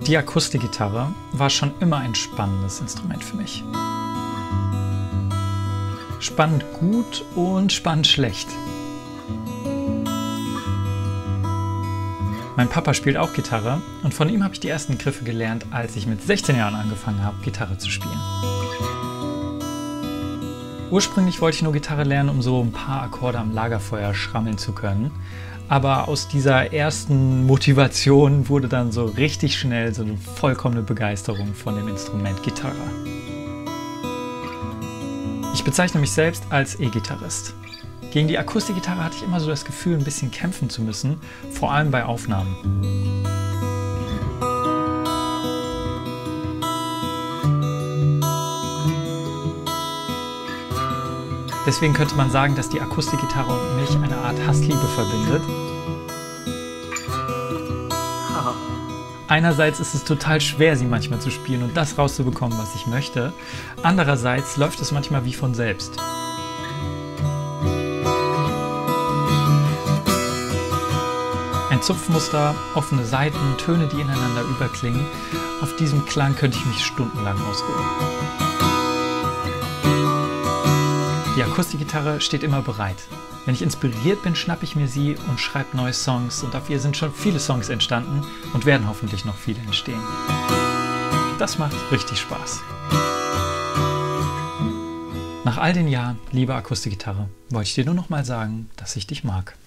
Die Akustikgitarre war schon immer ein spannendes Instrument für mich. Spannend gut und spannend schlecht. Mein Papa spielt auch Gitarre und von ihm habe ich die ersten Griffe gelernt, als ich mit 16 Jahren angefangen habe, Gitarre zu spielen. Ursprünglich wollte ich nur Gitarre lernen, um so ein paar Akkorde am Lagerfeuer schrammeln zu können. Aber aus dieser ersten Motivation wurde dann so richtig schnell so eine vollkommene Begeisterung von dem Instrument Gitarre. Ich bezeichne mich selbst als E-Gitarrist. Gegen die Akustikgitarre hatte ich immer so das Gefühl, ein bisschen kämpfen zu müssen, vor allem bei Aufnahmen. Deswegen könnte man sagen, dass die Akustikgitarre und mich eine Art Hassliebe verbindet. Einerseits ist es total schwer, sie manchmal zu spielen und das rauszubekommen, was ich möchte. Andererseits läuft es manchmal wie von selbst. Ein Zupfmuster, offene Saiten, Töne, die ineinander überklingen. Auf diesem Klang könnte ich mich stundenlang ausruhen. Die Akustikgitarre steht immer bereit. Wenn ich inspiriert bin, schnappe ich mir sie und schreibe neue Songs und auf ihr sind schon viele Songs entstanden und werden hoffentlich noch viele entstehen. Das macht richtig Spaß. Nach all den Jahren, liebe Akustikgitarre, wollte ich dir nur noch mal sagen, dass ich dich mag.